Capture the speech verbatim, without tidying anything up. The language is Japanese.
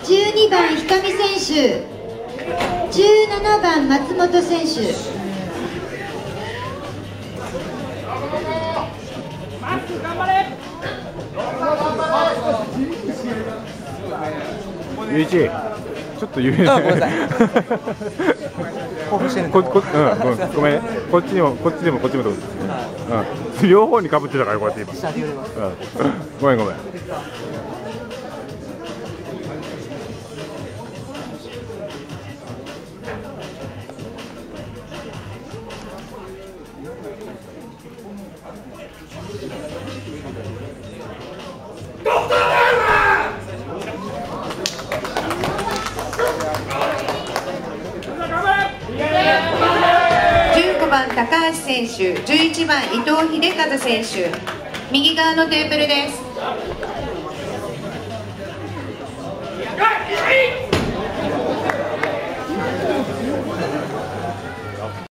じゅうにばんひかみ選手、じゅうななばん松本選手。 ゆういち、ちょっと言えない。 興奮してるんで。 ここうんごめん、こっちにもこっちでもこっちもどうぞ。うん、両方に被ってたからこうやって今。 下で揺れます。 うん、ごめんごめん。 じゅうごばん高橋選手、じゅういちばん伊藤秀和選手、右側のテーブルです。